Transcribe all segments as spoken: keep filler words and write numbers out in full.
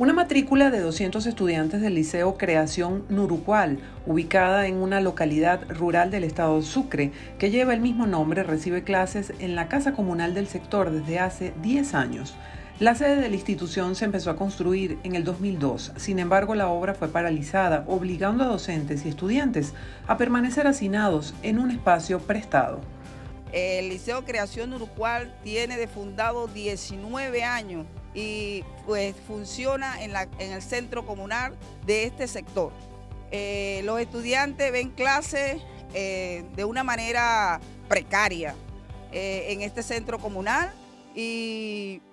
Una matrícula de doscientos estudiantes del Liceo Creación Nurucual, ubicada en una localidad rural del estado de Sucre, que lleva el mismo nombre, recibe clases en la Casa Comunal del sector desde hace diez años. La sede de la institución se empezó a construir en el dos mil dos, sin embargo la obra fue paralizada, obligando a docentes y estudiantes a permanecer hacinados en un espacio prestado. El Liceo Creación Nurucual tiene de fundado diecinueve años y pues funciona en, la, en el centro comunal de este sector. Eh, los estudiantes ven clases eh, de una manera precaria eh, en este centro comunal y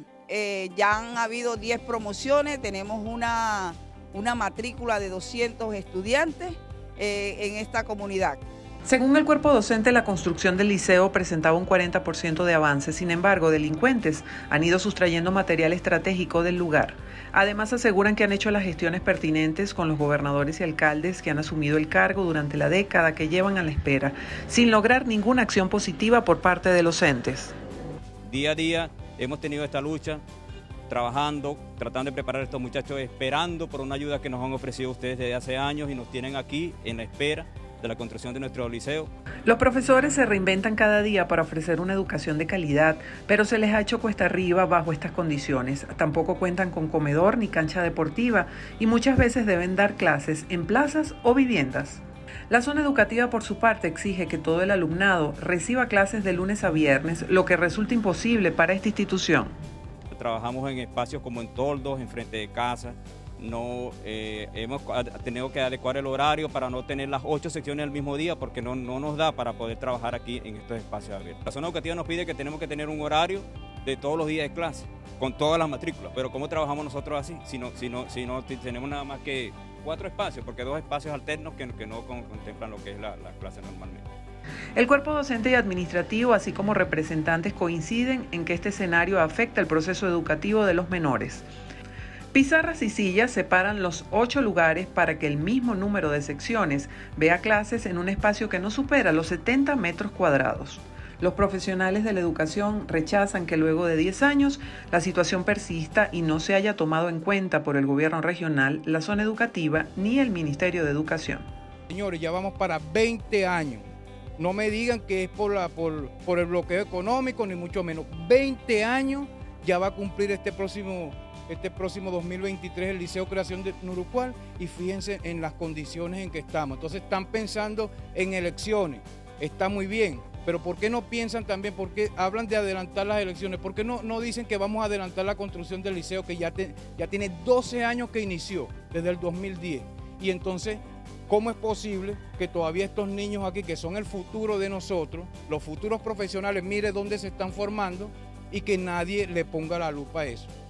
eh, ya han habido diez promociones, tenemos una, una matrícula de doscientos estudiantes eh, en esta comunidad. Según el cuerpo docente, la construcción del liceo presentaba un cuarenta por ciento de avance. Sin embargo, delincuentes han ido sustrayendo material estratégico del lugar. Además, aseguran que han hecho las gestiones pertinentes con los gobernadores y alcaldes que han asumido el cargo durante la década que llevan a la espera, sin lograr ninguna acción positiva por parte de los entes. Día a día hemos tenido esta lucha, trabajando, tratando de preparar a estos muchachos, esperando por una ayuda que nos han ofrecido ustedes desde hace años y nos tienen aquí en la espera de la construcción de nuestro liceo. Los profesores se reinventan cada día para ofrecer una educación de calidad, pero se les ha hecho cuesta arriba bajo estas condiciones. Tampoco cuentan con comedor ni cancha deportiva y muchas veces deben dar clases en plazas o viviendas. La zona educativa, por su parte, exige que todo el alumnado reciba clases de lunes a viernes, lo que resulta imposible para esta institución. Trabajamos en espacios como en toldos, en frente de casa. No, eh, hemos tenido que adecuar el horario para no tener las ocho secciones al mismo día porque no, no nos da para poder trabajar aquí en estos espacios abiertos. La zona educativa nos pide que tenemos que tener un horario de todos los días de clase, con todas las matrículas, pero ¿cómo trabajamos nosotros así? Si no, si no, si no tenemos nada más que cuatro espacios, porque dos espacios alternos que, que no contemplan lo que es la, la clase normalmente. El cuerpo docente y administrativo, así como representantes, coinciden en que este escenario afecta el proceso educativo de los menores. Pizarras y sillas separan los ocho lugares para que el mismo número de secciones vea clases en un espacio que no supera los setenta metros cuadrados. Los profesionales de la educación rechazan que luego de diez años la situación persista y no se haya tomado en cuenta por el gobierno regional, la zona educativa ni el Ministerio de Educación. Señores, ya vamos para veinte años. No me digan que es por, la, por, por el bloqueo económico, ni mucho menos. veinte años ya va a cumplir este próximo... este próximo dos mil veintitrés el Liceo Creación de Nurucual y fíjense en las condiciones en que estamos. Entonces están pensando en elecciones, está muy bien, pero ¿por qué no piensan también, por qué hablan de adelantar las elecciones? ¿Por qué no, no dicen que vamos a adelantar la construcción del liceo que ya, te, ya tiene doce años que inició, desde el dos mil diez? Y entonces, ¿cómo es posible que todavía estos niños aquí, que son el futuro de nosotros, los futuros profesionales, mire dónde se están formando y que nadie le ponga la lupa a eso?